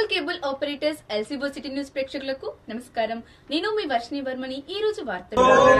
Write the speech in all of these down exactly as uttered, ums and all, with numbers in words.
Local cable operators ఎల్సీబో city news ప్రేక్షకులకు నమస్కారం. నేను మీ వర్షిణి వర్మని. ఈ రోజు వార్తలు.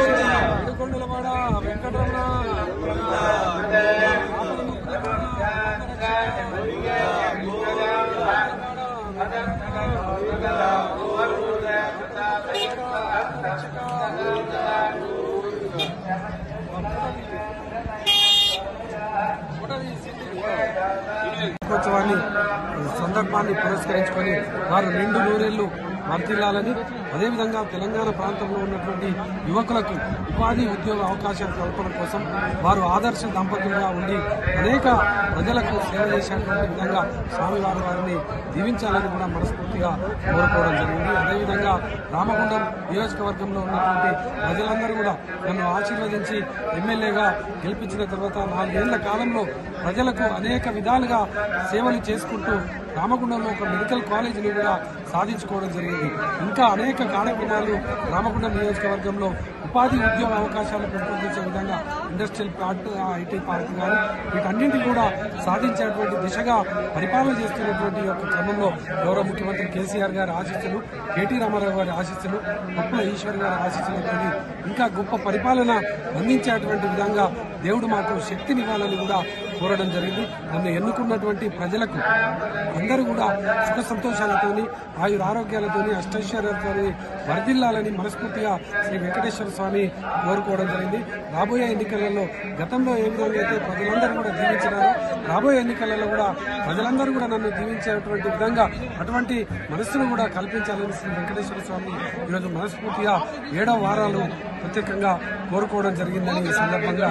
దినోత్సవాన్ని సందర్భాన్ని పురస్కరించుకొని వారు రెండు నూరేళ్లు వర్ధిల్లాలని, అదేవిధంగా తెలంగాణ ప్రాంతంలో ఉన్నటువంటి యువకులకు ఉపాధి ఉద్యోగ అవకాశాల కల్పన కోసం వారు ఆదర్శ దంపతులుగా ఉండి అనేక ప్రజలకు సేవ చేసేటువంటి విధంగా స్వామివారి వారిని దీవించాలని కూడా మనస్ఫూర్తిగా కోరుకోవడం జరిగింది. అదేవిధంగా రామగుండం నియోజకవర్గంలో ఉన్నటువంటి ప్రజలందరూ కూడా నన్ను ఆశీర్వదించి ఎమ్మెల్యేగా గెలిపించిన తర్వాత నాలుగేళ్ల కాలంలో ప్రజలకు అనేక విధాలుగా సేవలు చేసుకుంటూ రామగుండంలో ఒక మెడికల్ కాలేజీని కూడా సాధించుకోవడం జరిగింది. ఇంకా అనేక కార్యక్రమాలు రామగుండం నియోజకవర్గంలో ఉపాధి ఉద్యోగ అవకాశాలు పెంపొందించే విధంగా ఇండస్ట్రియల్ పార్క్, ఐటీ పార్క్ కానీ వీటన్నింటినీ కూడా సాధించేటువంటి దిశగా పరిపాలన చేస్తున్నటువంటి యొక్క క్రమంలో గౌరవ ముఖ్యమంత్రి కేసీఆర్ గారి ఆశీస్సులు, కేటీ రామారావు గారి ఆశీస్సులు, పప్పుల ఈశ్వర్ గారి ఆశీస్సులతో ఇంకా గొప్ప పరిపాలన అందించేటువంటి విధంగా దేవుడు మాకు శక్తినివ్వాలని కూడా కోరడం జరిగింది. నన్ను ఎన్నుకున్నటువంటి ప్రజలకు అందరూ కూడా సుఖ సంతోషాలతోని, ఆయుర ఆరోగ్యాలతోని, అష్టైశ్వర్యాలతోని వర్ధిల్లాలని మనస్ఫూర్తిగా శ్రీ వెంకటేశ్వర స్వామి కోరుకోవడం జరిగింది. రాబోయే ఎన్నికలలో గతంలో ఏ విధంగా అయితే ప్రజలందరూ కూడా దీవించినారో రాబోయే ఎన్నికలలో కూడా ప్రజలందరూ కూడా నన్ను దీవించేటువంటి విధంగా అటువంటి మనస్సును కూడా కల్పించాలని శ్రీ వెంకటేశ్వర స్వామి ఈరోజు మనస్ఫూర్తిగా ఏడవ వారాలు ప్రత్యేకంగా కోరుకోవడం జరిగిందని ఈ సందర్భంగా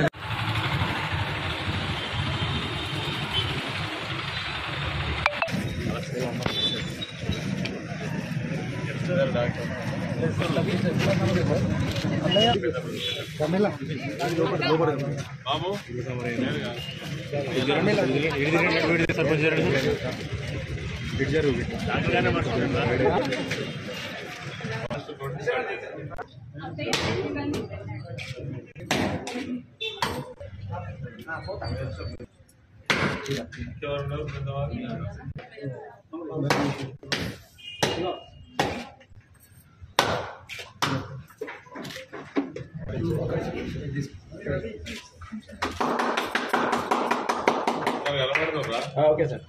ఓకే సార్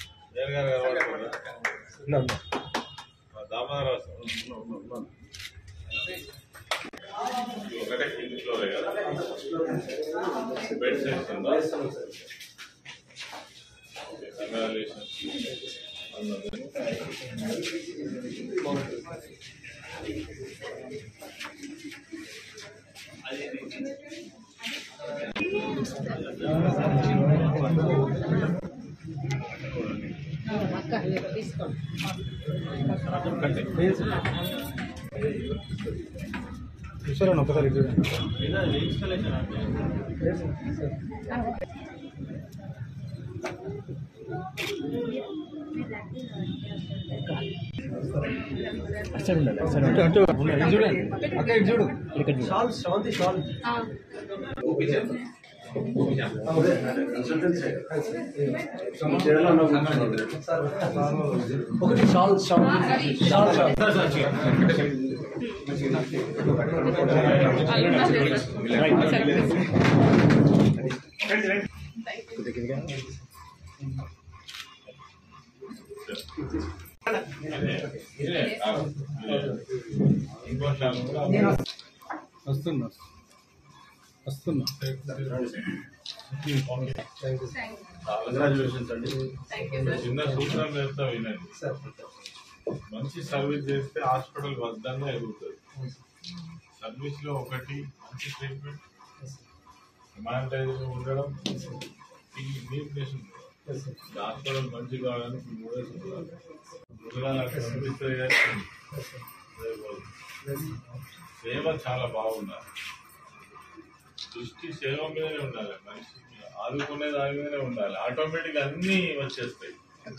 ఒకటే కింది ఫ్లోరే కదా, బెడ్ సెట్స్ ఉందా? చూసారా ఒకసారి ఒకటి షాల్ షాల్ వస్తున్నా వస్తున్నా కంగ్రాచులేషన్స్ అండి. చిన్న సూత్రం చేస్తా వినండి. మంచి సర్వీస్ చేస్తే హాస్పిటల్ వద్దంగా ఎదుగుతుంది. సర్వీస్ లో ఒకటి మంచి ట్రీట్మెంట్, హ్యుమానిటైజర్ ఉండడం, హాస్పిటల్ మంచి కావడానికి మూడే సూత్రాలు. మృగాలు అక్కడ కనిపిస్తాయి కానీ సేవ చాలా బాగుండాలి. దృష్టి సేవ మీదనే ఉండాలి. మనిషి ఆదుకునే దాని మీదనే ఉండాలి. ఆటోమేటిక్ అన్ని వచ్చేస్తాయి.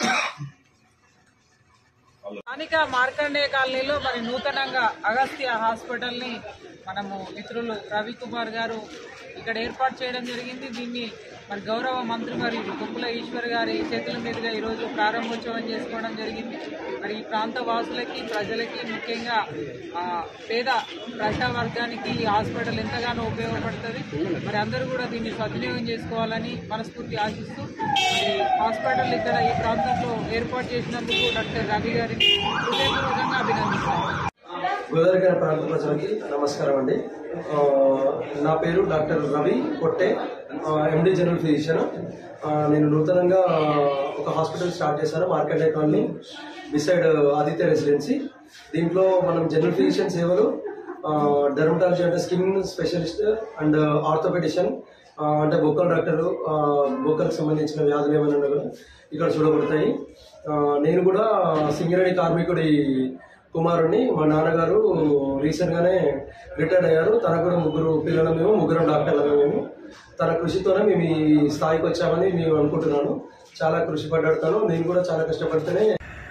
స్థానిక మార్కండేయ కాలనీలో మరి నూతనంగా అగస్త్య హాస్పిటల్ ని మనము మిత్రులు రవికుమార్ గారు ఇక్కడ ఏర్పాటు చేయడం జరిగింది. దీన్ని మరి గౌరవ మంత్రి గారు కొప్పుల ఈశ్వర్ గారి చేతుల మీదుగా ఈరోజు ప్రారంభోత్సవం చేసుకోవడం జరిగింది. మరి ఈ ప్రాంత వాసులకి ప్రజలకి ముఖ్యంగా పేద ప్రజావర్గానికి ఈ హాస్పిటల్ ఎంతగానో ఉపయోగపడుతుంది. మరి అందరూ కూడా దీన్ని సద్వినియోగం చేసుకోవాలని మనస్ఫూర్తి ఆశిస్తూ మరి హాస్పిటల్ ఇక్కడ ఈ ప్రాంతంలో ఏర్పాటు చేసినందుకు డాక్టర్ రవి గారిని హృదయపూర్వకంగా అభినందిస్తాను. గోదావరి ప్రాంత ప్రజలకి నమస్కారం అండి. నా పేరు డాక్టర్ రవి కొట్టే, ఎండి జనరల్ ఫిజిషియన్. నేను నూతనంగా ఒక హాస్పిటల్ స్టార్ట్ చేశాను, market colony beside Aditya Residency. దీంట్లో మనం జనరల్ ఫిజిషియన్ సేవలు, డెర్మటాలజీ అంటే స్కిన్ స్పెషలిస్ట్ అండ్ ఆర్థోపెడిషన్ అంటే బొక్కల డాక్టరు, బొక్కలకు సంబంధించిన వ్యాధులు ఏమైనా కూడా ఇక్కడ చూడబడతాయి. నేను కూడా సింగరేణి కార్మికుడి కుమారుడిని. మా నాన్నగారు రీసెంట్గానే రిటైర్డ్ అయ్యారు. తనకు కూడా ముగ్గురు పిల్లలు, మేము ముగ్గురం డాక్టర్లు. మేము తన కృషితోనే మేము ఈ స్థాయికి వచ్చామని మేము అనుకుంటున్నాను. చాలా కృషి పడ్డాడుతాను. నేను కూడా చాలా కష్టపడితేనే.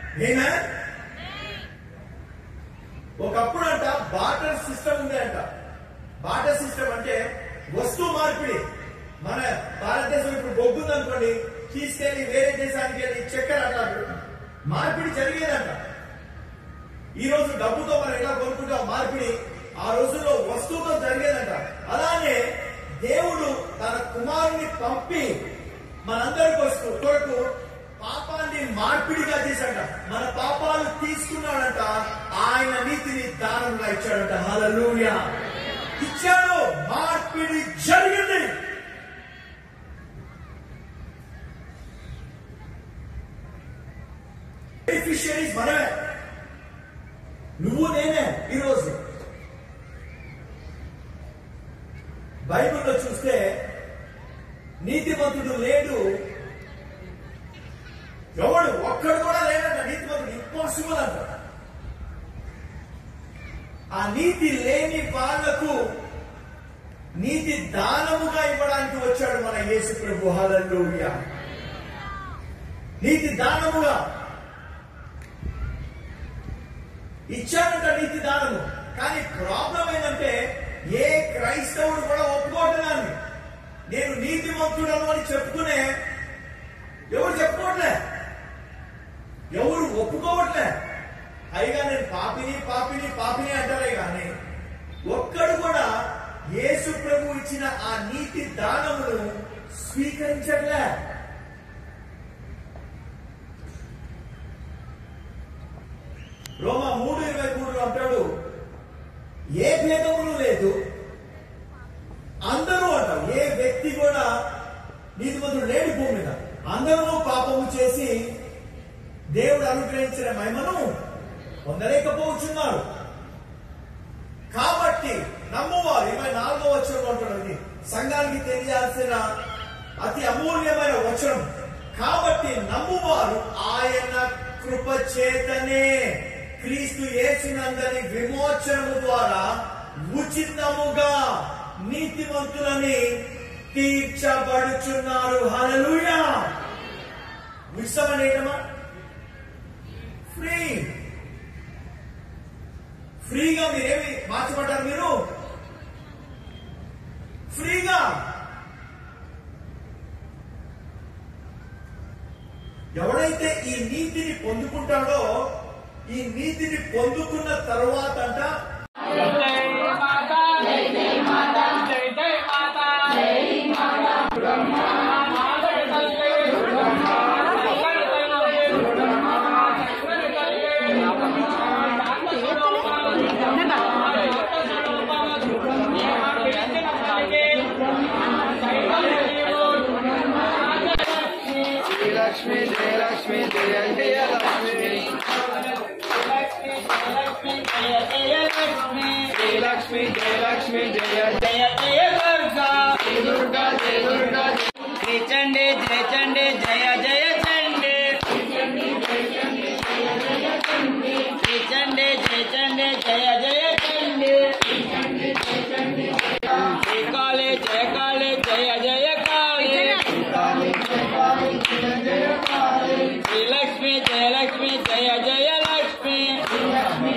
ఒకప్పుడు అంట బార్టర్ సిస్టమ్ ఉంది అంట. బార్టర్ సిస్టమ్ అంటే వస్తువు మార్పిడి. మన భారతదేశం ఇప్పుడు బొగ్గుంది అనుకోండి, తీసుకెళ్లి వేరే దేశానికి వెళ్ళి చక్కెర అట్లా మార్పిడి జరిగేదంట. ఈ రోజు డబ్బుతో మనం ఎలా కొనుక్కుంటాం మార్పిడి, ఆ రోజుల్లో వస్తువుతో జరిగేదంట. అలానే దేవుడు తన కుమారుని పంపి మనందరి కొరకు పాపాన్ని మార్పిడిగా చేశాడంట. మన పాపాలు తీసుకున్నాడంట, ఆయన నీతిని దానంగా ఇచ్చాడంట. హల్లెలూయా. ఇచ్చాడు, మార్పిడి జరిగింది. బెనిఫిషియరీస్ మనమే, నువ్వు నేనే. ఈరోజు బైబిల్లో చూస్తే నీతిమంతుడు లేడు, ఎవడు ఒక్కడు కూడా లేడంట. నీతిమంతుడు ఇంపాసిబుల్ అంట. ఆ నీతి లేని వాళ్లకు నీతి దానముగా ఇవ్వడానికి వచ్చాడు మన యేసు ప్రభు. హల్లెలూయా. నీతి దానముగా ఇచ్చాడంట, నీతి దానము. కానీ ప్రాబ్లం ఏంటంటే ఏ క్రైస్తవుడు కూడా ఒప్పుకోవట్లేదు. నేను నీతిమంతుడను అని చెప్పుకునే ఎవరు చెప్పుకోవట్లే, ఎవరు ఒప్పుకోవట్లే. పైగా నేను పాపిని పాపిని పాపిని అంటారే కానీ ఒక్కడు కూడా యేసు ప్రభు ఇచ్చిన ఆ నీతి దానమును స్వీకరించట్లే. రోమా మూడు ఇరవై మూడులో అంటాడు, ఏ భేదములు లేదు, అందరూ అంటారు. ఏ వ్యక్తి కూడా నీతిమంతుడు లేడు భూమి మీద. అందరూ పాపము చేసి దేవుడు అనుగ్రహించిన మహిమను పొందలేకపోతున్నారు. కాబట్టి నమ్మువారు, ఇరవై నాలుగో వచనం అంటున్నది సంఘానికి తెలియాల్సిన అతి అమూల్యమైన వచనం. కాబట్టి నమ్మువారు ఆయన కృప చేతనే క్రీస్తు యేసునందరి విమోచనము ద్వారా ఉచితముగా నీతిమంతులని తీర్చబడుచున్నారు. హల్లెలూయా. ఉచితమనేటమా ఫ్రీ. ఫ్రీగా మీరేమి మార్చబడ్డారు? మీరు ఫ్రీగా. ఎవడైతే ఈ నీతిని పొందుకుంటాడో, ఈ నీతిని పొందుకున్న తరువాత అంట లక్ష్మి జయ లక్ష్మి జయ జయ లక్ష్మి జయ లక్ష్మి జయ లక్ష్మి జయ జయ జయ దుర్గా దుర్గా జయ దుర్గా జయ చండే జయ చండే జయ జయ చండే శ్రీ చండే జయ చండే జయ జయ చండే శ్రీ కాళే జయ కాళే జయ జయ కాళే శ్రీ లక్ష్మి జయ లక్ష్మి జయ జయ లక్ష్మి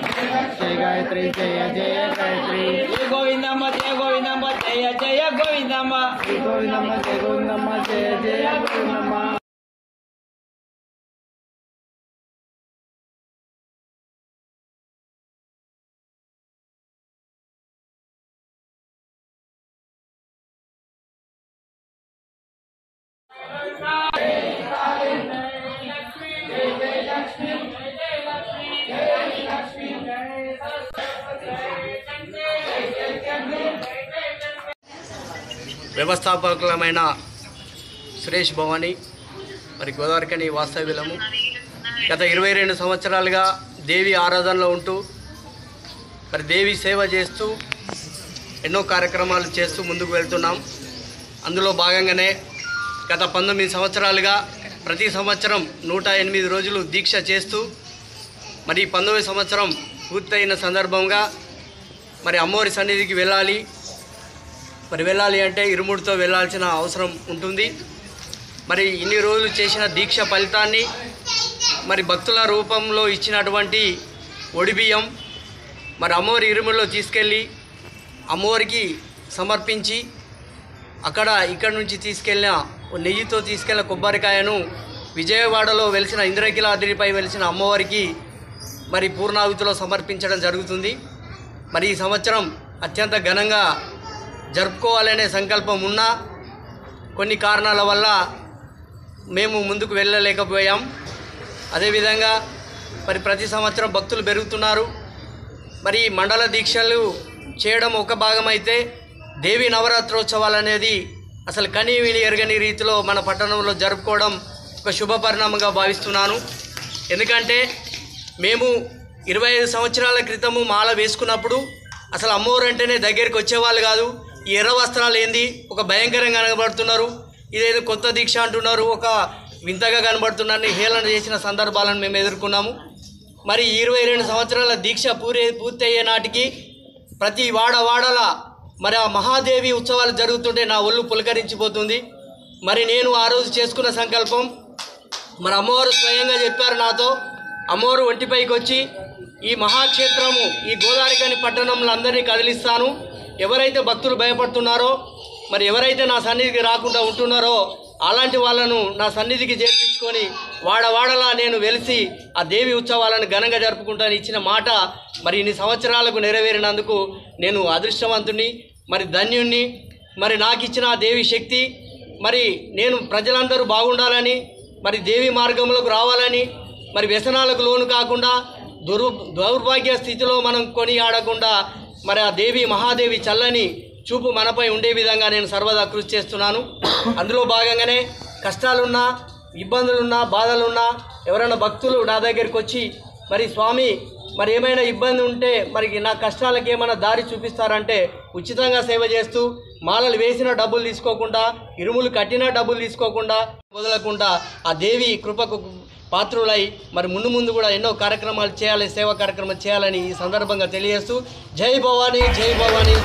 జయ గాయత్రి జయ జయ గాయత్రి జయ గోవిందమ్మ జయ గోవిందమ్మ జయ జయ గోవింద గోవిందమ్మ గోవిందమ్మ జయ గోవిందమ్మ జయ జయ గోవిందమ్మ. వ్యవస్థాపకులమైన సురేష్ భవానీ మరి గోదావరికని వాస్తవ్యులము. గత ఇరవై రెండు సంవత్సరాలుగా దేవి ఆరాధనలో ఉంటూ మరి దేవి సేవ చేస్తూ ఎన్నో కార్యక్రమాలు చేస్తూ ముందుకు వెళ్తున్నాం. అందులో భాగంగానే గత పంతొమ్మిది సంవత్సరాలుగా ప్రతి సంవత్సరం నూట ఎనిమిది రోజులు దీక్ష చేస్తూ మరి పంతొమ్మిది సంవత్సరం పూర్తయిన సందర్భంగా మరి అమ్మవారి సన్నిధికి వెళ్ళాలి. మరి వెళ్ళాలి అంటే ఇరుముడితో వెళ్ళాల్సిన అవసరం ఉంటుంది. మరి ఇన్ని రోజులు చేసిన దీక్ష ఫలితాన్ని మరి భక్తుల రూపంలో ఇచ్చినటువంటి ఒడిబియ్యం మరి అమ్మవారి ఇరుముడిలో తీసుకెళ్ళి అమ్మవారికి సమర్పించి అక్కడ ఇక్కడ నుంచి తీసుకెళ్ళిన నెయ్యితో తీసుకెళ్ళిన కొబ్బరికాయను విజయవాడలో వెలిసిన ఇంద్రకీలాద్రిపై వెలిసిన అమ్మవారికి మరి పూర్ణాహుతిలో సమర్పించడం జరుగుతుంది. మరి ఈ సంవత్సరం అత్యంత ఘనంగా జరుపుకోవాలనే సంకల్పం ఉన్నా కొన్ని కారణాల వల్ల మేము ముందుకు వెళ్ళలేకపోయాం. అదేవిధంగా మరి ప్రతి సంవత్సరం భక్తులు పెరుగుతున్నారు. మరి మండల దీక్షలు చేయడం ఒక భాగం అయితే దేవి నవరాత్రోత్సవాలు అనేది అసలు కనీ విని ఎరగని రీతిలో మన పట్టణంలో జరుపుకోవడం ఒక శుభ పరిణామంగా భావిస్తున్నాను. ఎందుకంటే మేము ఇరవై ఐదు సంవత్సరాల క్రితము మాల వేసుకున్నప్పుడు అసలు అమ్మవారు అంటేనే దగ్గరికి వచ్చేవాళ్ళు కాదు. ఈ ఎర్ర వస్త్రాలు ఏంది ఒక భయంకరంగా కనబడుతున్నారు, ఇదేదో కొత్త దీక్ష అంటున్నారు, ఒక వింతగా కనబడుతున్నారని హేళన చేసిన సందర్భాలను మేము ఎదుర్కొన్నాము. మరి ఇరవై రెండు సంవత్సరాల దీక్ష పూరే పూర్తయ్యే నాటికి ప్రతి వాడ వాడల మరి ఆ మహాదేవి ఉత్సవాలు జరుగుతుంటే నా ఒళ్ళు పులకరించిపోతుంది. మరి నేను ఆ రోజు చేసుకున్న సంకల్పం మరి అమ్మవారు స్వయంగా చెప్పారు నాతో, అమ్మవారు ఒంటిపైకి వచ్చి ఈ మహాక్షేత్రము ఈ గోదావరికని పట్టణంలో అందరినీ కదిలిస్తాను, ఎవరైతే భక్తులు భయపడుతున్నారో మరి ఎవరైతే నా సన్నిధికి రాకుండా ఉంటున్నారో అలాంటి వాళ్ళను నా సన్నిధికి చేర్పించుకొని వాడవాడలా నేను వెలిసి ఆ దేవి ఉత్సవాలను ఘనంగా జరుపుకుంటాను ఇచ్చిన మాట మరి ఇన్ని సంవత్సరాలకు నెరవేరినందుకు నేను అదృష్టవంతుని మరి ధన్యుణ్ణి. మరి నాకు ఇచ్చిన ఆ దేవి శక్తి మరి నేను ప్రజలందరూ బాగుండాలని మరి దేవి మార్గంలోకి రావాలని మరి వ్యసనాలకు లోను కాకుండా దుర్ దౌర్భాగ్య స్థితిలో మనం కొని ఆడకుండా మరి ఆ దేవి మహాదేవి చల్లని చూపు మనపై ఉండే విధంగా నేను సర్వదా కృషి చేస్తున్నాను. అందులో భాగంగానే కష్టాలున్నా ఇబ్బందులున్నా బాధలున్నా ఎవరైనా భక్తులు నా దగ్గరికి వచ్చి మరి స్వామి మరి ఏమైనా ఇబ్బంది ఉంటే మరి నా కష్టాలకు ఏమైనా దారి చూపిస్తారంటే ఉచితంగా సేవ చేస్తూ మాలలు వేసిన డబ్బులు తీసుకోకుండా ఇరుములు కట్టిన డబ్బులు తీసుకోకుండా వదలకుండా ఆ దేవి కృపకు పాత్రులై మరి ముందు ముందు కూడా ఎన్నో కార్యక్రమాలు చేయాలి, సేవా కార్యక్రమాలు చేయాలని ఈ సందర్భంగా తెలియజేస్తూ జై భవానీ జై భవానీ.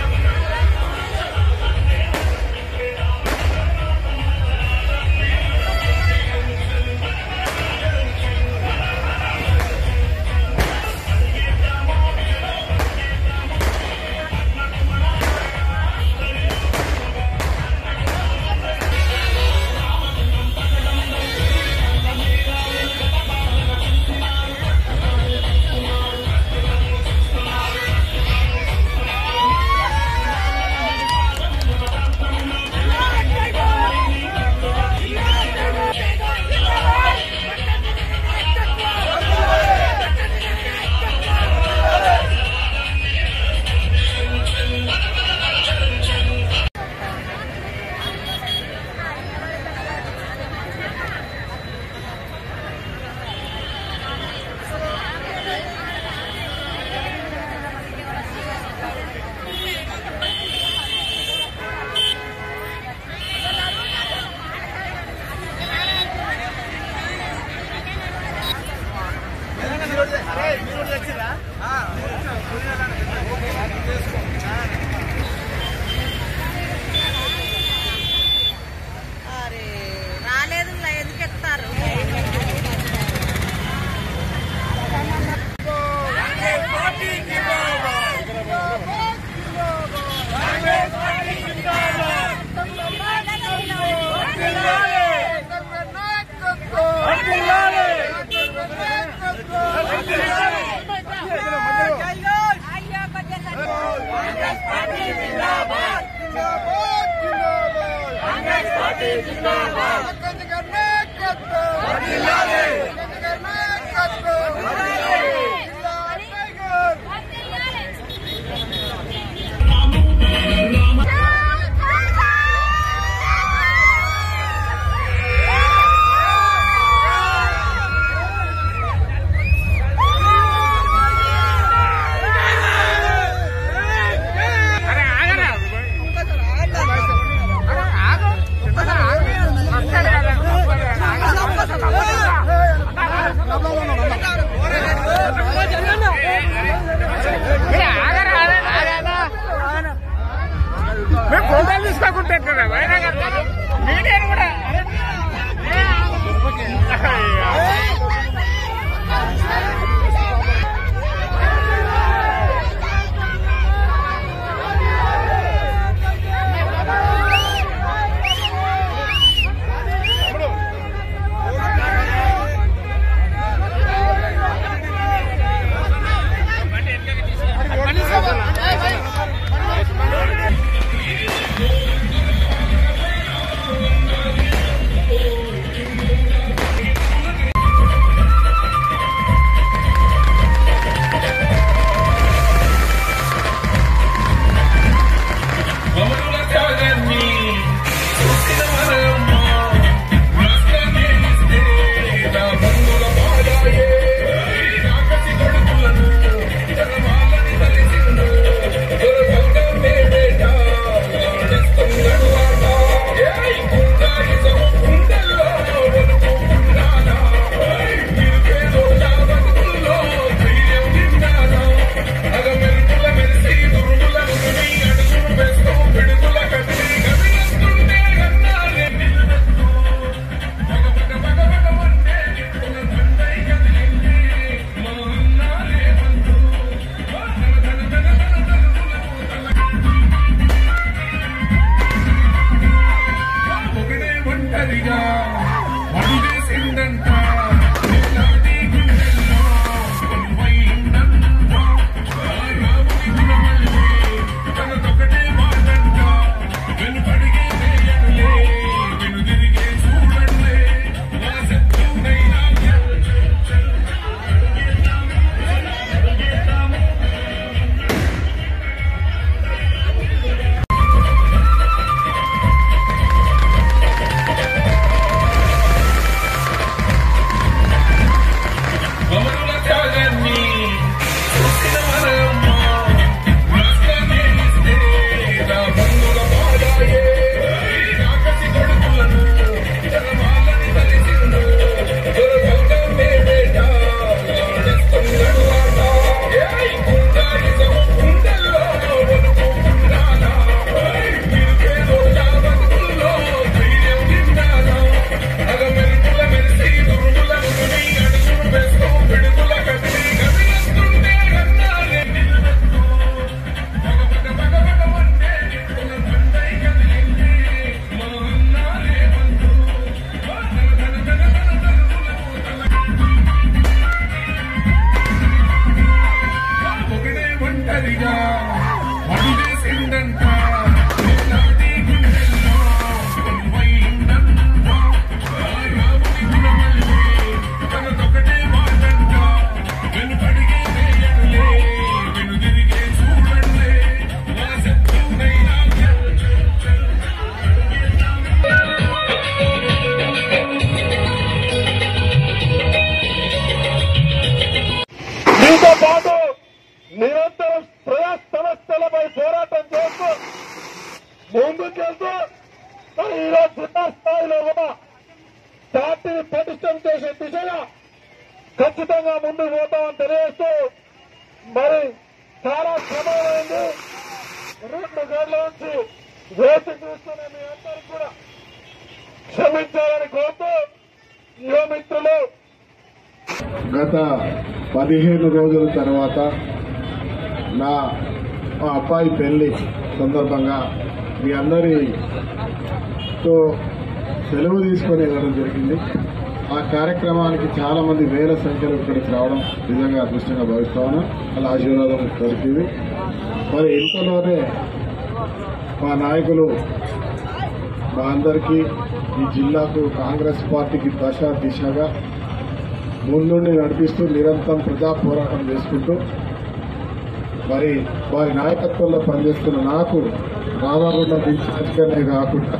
ఖచ్చితంగా ముందుకు పోతామని తెలియజేస్తూ మరి చాలా శ్రమమైంది. రెండు గంటల నుంచి వేచి చూస్తున్న మీ అందరికీ కూడా క్షమించాలని కోరుతూ యువమిత్రులు గత పదిహేను రోజుల తర్వాత నా మా అబ్బాయి పెళ్లి సందర్భంగా మీ అందరితో సెలవు తీసుకొని వెళ్ళడం జరిగింది. ఆ కార్యక్రమానికి చాలా మంది వేల సంఖ్యలో ఇక్కడికి రావడం నిజంగా అదృష్టంగా భావిస్తా ఉన్నాం. అలా ఆశీర్వాదం దొరికింది. మరి ఇంతలోనే మా నాయకులు మా అందరికీ ఈ జిల్లాకు కాంగ్రెస్ పార్టీకి దశ దిశగా ముందుండి నడిపిస్తూ నిరంతరం ప్రజా పోరాటం చేసుకుంటూ మరి వారి నాయకత్వంలో పనిచేస్తున్న నాకు రాధాగుండ ఇన్ఛార్జ్గానే కాకుండా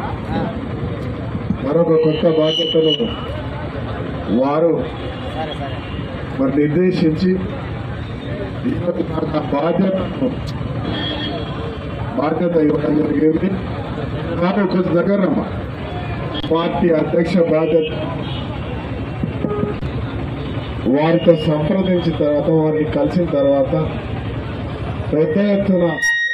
మరొక కొత్త బాధ్యతను వారు మరి నిర్దేశించి ఈరోజు నాకు ఆ బాధ్యతను బాధ్యత ఇవ్వడం జరిగింది. నాకు కొంచెం దగ్గర పార్టీ అధ్యక్ష బాధ్యత వారితో సంప్రదించిన తర్వాత వారిని కలిసిన తర్వాత పెద్ద ఎత్తున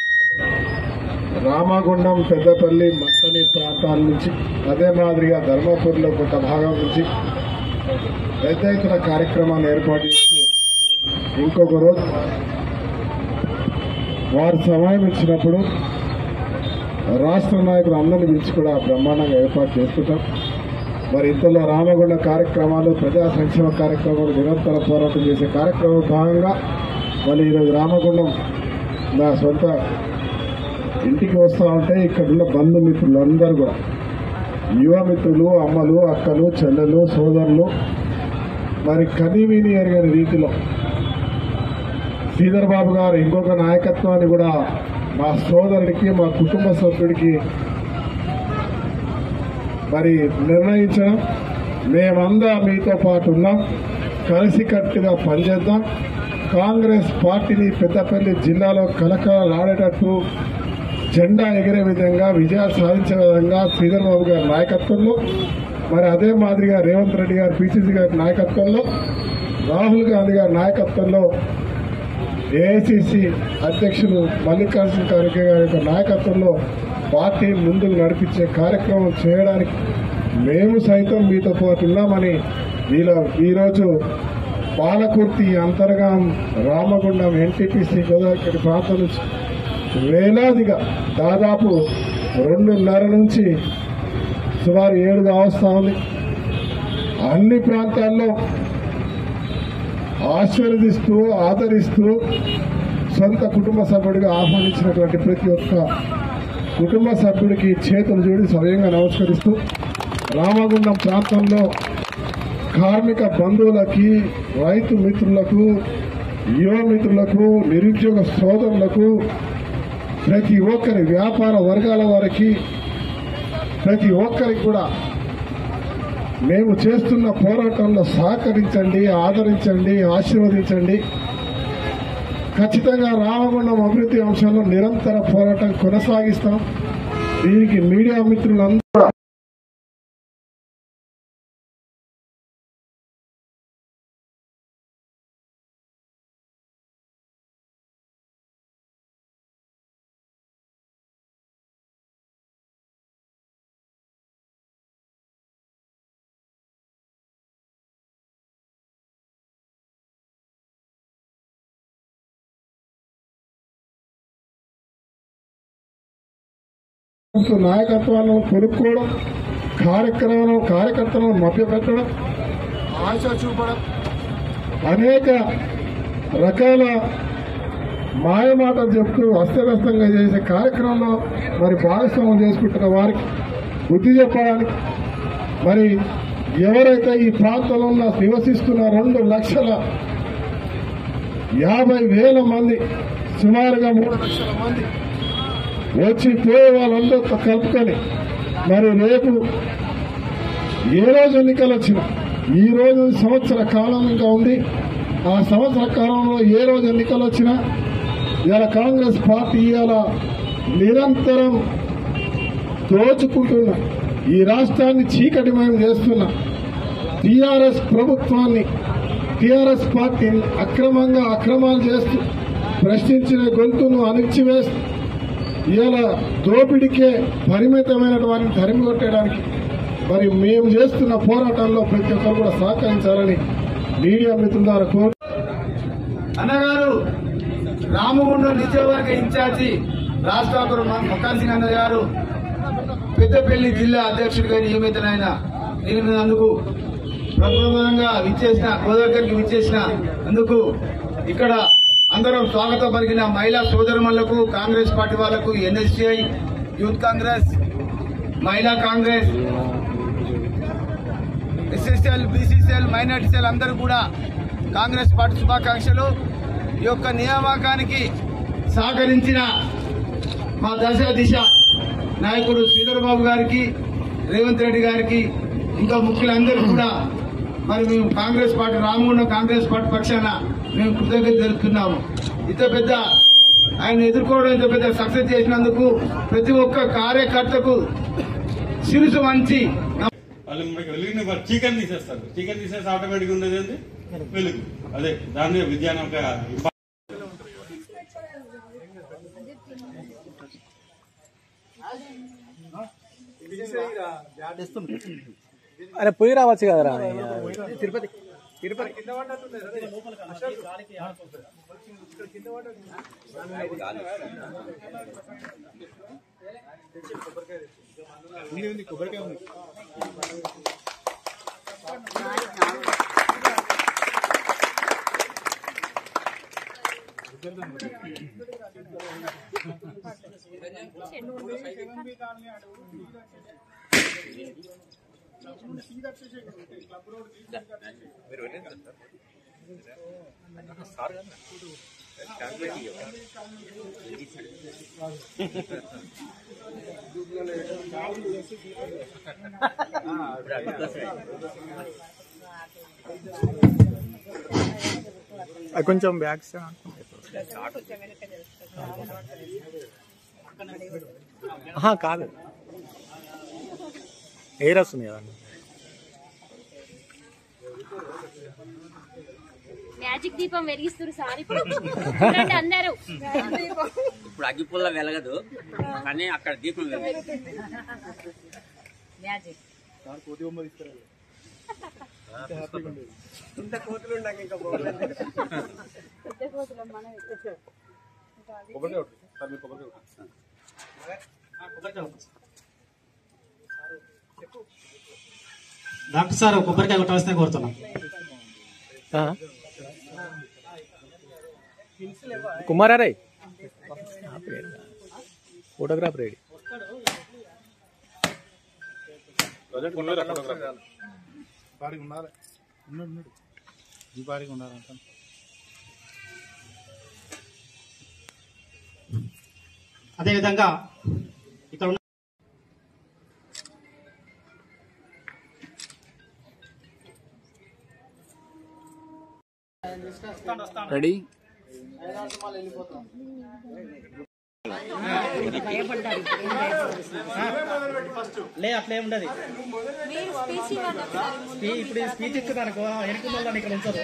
రామగుండం, పెద్దపల్లి, మత్తని ప్రాంతాల నుంచి అదే మాదిరిగా ధర్మపురిలో కొంత భాగం నుంచి పెద్ద ఎత్తున కార్యక్రమాన్ని ఏర్పాటు చేసి ఇంకొక రోజు వారు సమయం ఇచ్చినప్పుడు రాష్ట్ర నాయకులు అందరినీ పిలిచి కూడా బ్రహ్మాండంగా ఏర్పాటు చేసుకుంటాం. మరి ఇంతలో రామగుండ కార్యక్రమాలు, ప్రజా సంక్షేమ కార్యక్రమాలు, నిరంతర పోరాటం చేసే కార్యక్రమం భాగంగా మళ్ళీ ఈరోజు రామగుండం నా సొంత ఇంటికి వస్తూ ఉంటే ఇక్కడున్న బంధుమిత్రులందరూ కూడా యువమిత్రులు, అమ్మలు, అక్కలు, చెల్లెలు, సోదరులు మరి కనీవిని ఎరగని రీతిలో శ్రీధర్ బాబు గారు ఇంకొక నాయకత్వాన్ని కూడా మా సోదరుడికి, మా కుటుంబ సభ్యుడికి మరి నిర్ణయించడం, మేమందా మీతో పాటు ఉన్నాం, కలిసికట్టుగా పనిచేద్దాం, కాంగ్రెస్ పార్టీని పెద్దపల్లి జిల్లాలో కలకలాడేటట్టు జెండా ఎగిరే విధంగా విజయాలు సాధించే విధంగా శ్రీధర్ బాబు గారి నాయకత్వంలో మరి అదే మాదిరిగా రేవంత్ రెడ్డి గారు పిసిసి గారి నాయకత్వంలో, రాహుల్ గాంధీ గారి నాయకత్వంలో, ఏఐసిసి అధ్యక్షులు మల్లికార్జున ఖర్గే గారి యొక్క నాయకత్వంలో పార్టీ ముందుకు నడిపించే కార్యక్రమం చేయడానికి మేము సైతం మీతో పాటు ఉన్నామని వీళ్ళ ఈరోజు పాలకుర్తి, అంతర్గాం, రామగుండం, ఎన్టీపీసీ, గోదావరి ప్రాంతం నుంచి వేలాదిగా దాదాపు రెండున్నర నుంచి సుమారు ఏడుగా వస్తా ఉంది. అన్ని ప్రాంతాల్లో ఆశీర్వదిస్తూ ఆదరిస్తూ సొంత కుటుంబ సభ్యుడిగా ఆహ్వానించినటువంటి ప్రతి ఒక్క కుటుంబ సభ్యుడికి చేతులు జోడి స్వయంగా నమస్కరిస్తూ రామగుండం ప్రాంతంలో కార్మిక బంధువులకి, రైతు మిత్రులకు, యువ మిత్రులకు, నిరుద్యోగ సోదరులకు, ప్రతి ఒక్కరి వ్యాపార వర్గాల వారికి ప్రతి ఒక్కరికి కూడా మేము చేస్తున్న పోరాటంలో సహకరించండి, ఆదరించండి, ఆశీర్వదించండి. ఖచ్చితంగా రామగుండం అభివృద్ధి అంశాల్లో నిరంతర పోరాటం కొనసాగిస్తాం. దీనికి మీడియా మిత్రులందరూ కూడా నాయకత్వాలను కొనుక్కోవడం, కార్యక్రమం కార్యకర్తలను మభ్యపెట్టడం, ఆశ చూపడం, అనేక రకాల మాయమాటలు చెప్తూ అస్తవ్యస్తంగా చేసే కార్యక్రమంలో మరి భాగస్వామ్యం చేసుకుంటున్న వారికి బుద్ధి చెప్పడానికి మరి ఎవరైతే ఈ ప్రాంతంలో ఉన్న నివసిస్తున్న రెండు లక్షల యాభై వేల మంది సుమారుగా మూడు లక్షల మంది వచ్చి పోయే వాళ్ళందరితో కలుపుకొని మరి రేపు ఏ రోజు ఎన్నికలు వచ్చినా ఈ రోజు సంవత్సర కాలం ఇంకా ఉంది. ఆ సంవత్సర కాలంలో ఏ రోజు ఎన్నికలు వచ్చినా ఇలా కాంగ్రెస్ పార్టీ ఇలా నిరంతరం దోచుకుంటున్న ఈ రాష్ట్రాన్ని చీకటిమయం చేస్తున్న టీఆర్ఎస్ ప్రభుత్వాన్ని టీఆర్ఎస్ పార్టీని అక్రమంగా అక్రమాలు చేస్తూ ప్రశ్నించిన గొంతును అణిచివేస్తూ ఇలా దోపిడికే పరిమితమైన వారిని తరిమి కొట్టడానికి మరి మేము చేస్తున్న పోరాటాల్లో ప్రతి ఒక్కరు కూడా సహకరించాలని మీడియా మిత్రుల ద్వారా కోరు. అన్నగారు రామగుండం నియోజకవర్గ ఇన్ఛార్జి రాష్ట్రాపురం మొక్కాల్ సింగ్ అన్న గారు పెద్దపల్లి జిల్లా అధ్యక్షుడిగా నియమితులైన నియమినందుకు ప్రప్రథమంగా విచ్చేసిన గోదావరికి విచ్చేసిన అందుకు ఇక్కడ అందరం స్వాగతం పలికిన మహిళా సోదరులకు, కాంగ్రెస్ పార్టీ వాళ్లకు, NSCI, Youth Congress, Mahila Congress, SSL, BCCL, minority cell అందరూ కూడా కాంగ్రెస్ పార్టీ శుభాకాంక్షలు. ఈ యొక్క నియామకానికి సహకరించిన మా దశ దిశ నాయకుడు శ్రీధరబాబు గారికి, రేవంత్ రెడ్డి గారికి, ఇంకా ముఖ్యులందరూ కూడా మరి మేము Congress party Ramagundam Congress party పక్షాన మేము కృతజ్ఞత తెలుపుతున్నాము. ఇంత పెద్ద ఆయన ఎదుర్కోవడం, ఇంత పెద్ద సక్సెస్ చేసినందుకు ప్రతి ఒక్క కార్యకర్తకు శిరుసు వంచి వాళ్ళు మనకి వెలుగుని చీకని తీసేస్తారు. చీకని తీసేసి ఆటోమేటిక్ ఉండేది ఏంటి? వెలుగు. అదే దాన్ని విజ్ఞానం ఒక అరే పోయి రావచ్చు కదరా తిరుపతి తిరుపతి కొబ్బరికాయ ఉంది. కొంచెం బ్యాగ్స్ కాదు ఎయిర్ వస్తుంది కదండి. మ్యాజిక్ దీపం వెలిగిస్తారు సార్ ఇప్పుడు అందరూ. ఇప్పుడు అగ్గిపుల్ల వెలగదు కానీ అక్కడ దీపం వెలగదు. మ్యాజిక్ ఇంత కోతులు ఉండగా ఇంకా డాక్టర్ సార్ కొబ్బరికాయ కొట్టవలసిన కోరుతున్నాం. కుమారారాయ్ ఫోటోగ్రాఫర్ రెడీ. అదేవిధంగా ఇక్కడ రెడీ లే అట్లే ఉండదు. ఇప్పుడు స్పీచ్ ఇస్తున్నాను వెనుక ఇక్కడ ఉంచదు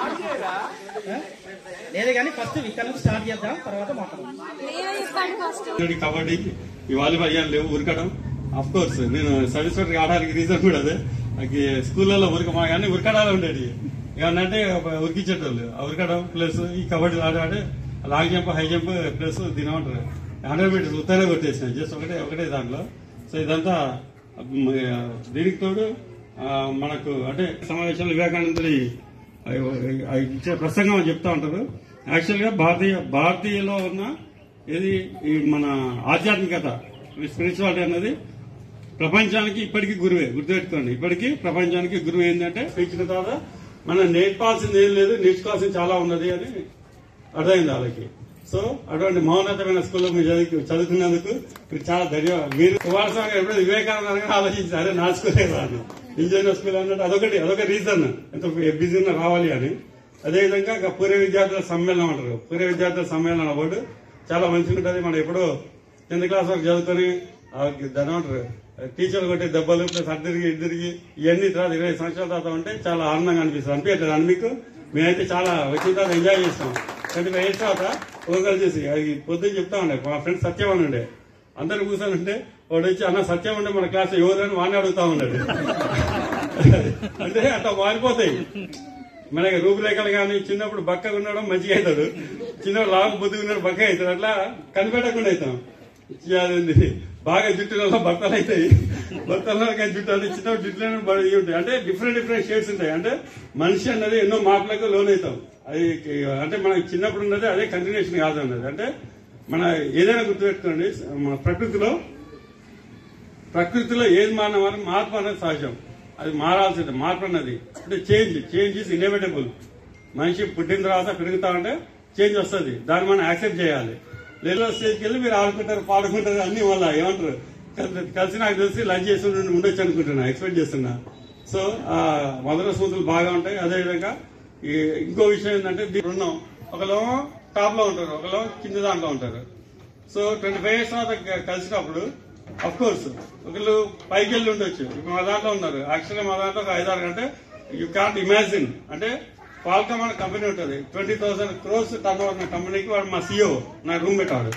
లేదు కానీ ఫస్ట్ ఇక్కడ నుంచి స్టార్ట్ చేద్దాం, తర్వాత మాట్లాడదాం. కబడ్డీ, ఈ వాలీబాల్ ఇవన్నీ లేవు. ఉరకడం అఫ్ కోర్స్ నేను సర్వీస్ ఆడడానికి రీజన్ కూడా అదే. స్కూళ్ళలో ఉరక మా కానీ ఉరకడాలు ఉండేది. ఏమన్నంటే ఉరికిచ్చేటోళ్ళు ఉరకడం ప్లస్ ఈ కబడ్డీ ఆడాడే long jump, high jump plus దీని ఏమంటారు హండ్రెడ్ మీటర్స్ ఉత్తనే కొట్టేసినాయి జస్ట్ ఒకటే ఒకటే దాంట్లో. సో ఇదంతా దీనికి తోడు మనకు అంటే సమావేశంలో వివేకానందుడి ఇచ్చే ప్రసంగం అని చెప్తా ఉంటారు. యాక్చువల్ గా భారతీయ భారతీయలో ఉన్న ఇది ఈ మన ఆధ్యాత్మికత స్పిరిచువాలిటీ అన్నది ప్రపంచానికి ఇప్పటికీ గురువే. గుర్తుపెట్టుకోండి, ఇప్పటికీ ప్రపంచానికి గురువు ఏంటంటే ఇచ్చిన తర్వాత మనం నేర్పాల్సింది ఏం లేదు, నేర్చుకోవాల్సింది చాలా ఉన్నది అని అర్థమైంది వాళ్ళకి. సో అటువంటి మౌనతమైన స్కూల్లో మీరు చదువు చదువుకున్నందుకు మీరు చాలా ధన్యవాదాలు. మీరు కుమారస్వామి ఎప్పుడైతే వివేకానంద ఆలోచించారు నా స్కూలే రాను ఇంజనీర్ స్కూల్ అన్నట్టు అదొకటి అదొక రీజన్ ఎంత బిజీగా రావాలి అని. అదేవిధంగా పూర్వ విద్యార్థుల సమ్మేళనం అంటారు. పూర్వ విద్యార్థుల సమ్మేళనం అవార్డు చాలా మంచిగా ఉంటుంది. మనం ఎప్పుడో టెన్త్ క్లాస్ వరకు చదువుకొని దాని ఏమంటారు టీచర్లు కొట్టే దెబ్బలు ప్లస్ అద్దరికి ఇద్దరికి ఇవన్నీ తర్వాత ఇరవై సంవత్సరాల తర్వాత ఉంటే చాలా ఆనందంగా అనిపిస్తుంది. అనిపించలేదు అని మీకు మేమైతే చాలా వచ్చిన తర్వాత ఎంజాయ్ చేస్తాం. ట్వంటీ ఫైవ్ ఇయర్స్ తర్వాత ఒకరు చేసి అది పొద్దున్న చెప్తా ఉండే మా ఫ్రెండ్ సత్యం అని ఉండే, అందరు కూర్చొని ఉంటే వాడు వచ్చి అన్న సత్యం ఉండే మన క్లాస్ ఎవరైనా వాడిని అడుగుతా ఉన్నాడు. అంటే అట్లా మారిపోతాయి మనకి రూపురేఖలు. కానీ చిన్నప్పుడు బక్కగా ఉండడం మంచిగా అవుతాడు, చిన్నప్పుడు లావు బుద్ధిగా ఉన్నాడు బక్క అవుతాడు, అట్లా కనిపెట్టకుండా అవుతాం. బాగా జుట్టులలో బట్టలు అవుతాయి, బట్టల్లో జుట్టు అంటే చిన్న జుట్టులో ఉంటాయి. అంటే డిఫరెంట్ డిఫరెంట్ షేడ్స్ ఉంటాయి. అంటే మనిషి అన్నది ఎన్నో మార్పులకు లోన్ అవుతాం. అది అంటే మనకి చిన్నప్పుడు ఉన్నది అదే కంటిన్యూషన్ కాదు అన్నది. అంటే మన ఏదైనా గుర్తుపెట్టుకోండి, మన ప్రకృతిలో ప్రకృతిలో ఏది మానవాలని మార్పు అనేది సహజం. అది మారాల్సిందే. మార్పు అన్నది అంటే చేంజ్ చేంజ్ ఈజ్ ఇన్ఎవిటబుల్. మనిషి పుట్టిన తర్వాత పెరుగుతా ఉంటే చేంజ్ వస్తుంది, దాన్ని మనం యాక్సెప్ట్ చేయాలి. లేదా స్టేజ్కి వెళ్ళి మీరు ఆడుకుంటారు పాడుకుంటారు అన్ని వల్ల ఏమంటారు కలిసి నాకు తెలిసి లంచ్ చేసి ఉండొచ్చు అనుకుంటున్నా, ఎక్స్పెక్ట్ చేస్తున్నా. సో మధుర స్మృతులు బాగా ఉంటాయి. అదేవిధంగా ఇంకో విషయం ఏంటంటే రుణం ఒకలో టాప్ లో ఉంటారు, ఒకలో కింద దాంట్లో ఉంటారు. సో ట్వంటీ ఫైవ్ ఇయర్స్ తర్వాత కలిసినప్పుడు అఫ్ కోర్స్ ఒకళ్ళు పైకి వెళ్ళి ఉండొచ్చు. ఇప్పుడు మా దాంట్లో ఉన్నారు, యాక్చువల్గా మా దాంట్లో ఒక ఐదారు గంటే యూ కాంట్ ఇమాజిన్. అంటే క్వాల్కామ్ అనే కంపెనీ ఉంటుంది, twenty thousand crores turnover ఉన్న కంపెనీకి వాడు మా సీఈఓ నా రూమ్మేట్ వాడు.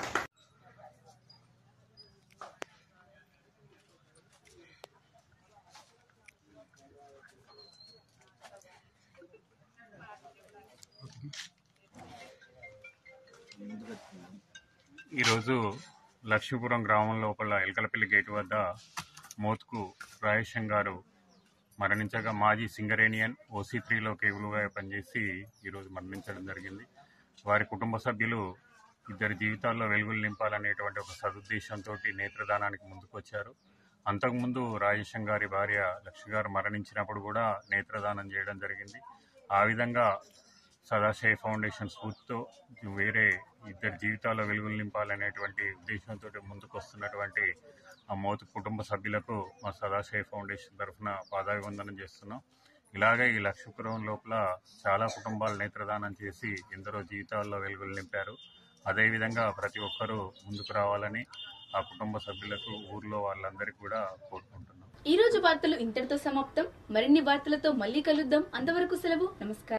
ఈరోజు లక్ష్మీపురం గ్రామం లోపల ఎలకలపల్లి గేటు వద్ద మోత్కు రాయేశం గారు మరణించగా మాజీ సింగరేనియన్ ఓసీ త్రీలో కేబుల్గా పనిచేసి ఈరోజు మరణించడం జరిగింది. వారి కుటుంబ సభ్యులు ఇద్దరి జీవితాల్లో వెలుగులు నింపాలనేటువంటి ఒక సదుద్దేశంతో నేత్రదానానికి ముందుకొచ్చారు. అంతకుముందు రాయేశం గారి భార్య లక్ష్మి గారు మరణించినప్పుడు కూడా నేత్రదానం చేయడం జరిగింది. ఆ విధంగా సదాశయ ఫౌండేషన్ స్ఫూర్తితో వేరే ఇద్దరి జీవితాల్లో వెలుగులు నింపాలనేటువంటి ఉద్దేశంతో ముందుకు వస్తున్నటువంటి ఆ మోతు కుటుంబ సభ్యులకు మా సదాశయ ఫౌండేషన్ తరఫున పాదాభివందనం చేస్తున్నాం. ఇలాగే ఈ లక్ష్మీపురం లోపల చాలా కుటుంబాలు నేత్రదానం చేసి ఎందరో జీవితాల్లో వెలుగులు నింపారు. అదేవిధంగా ప్రతి ఒక్కరూ ముందుకు రావాలని ఆ కుటుంబ సభ్యులకు ఊర్లో వాళ్ళందరికీ కూడా కోరుకుంటున్నాం. ఈ రోజు వార్తలు ఇంతటితో సమాప్తం. మరిన్ని వార్తలతో మళ్ళీ కలుద్దాం. అంతవరకు సెలవు. నమస్కారం.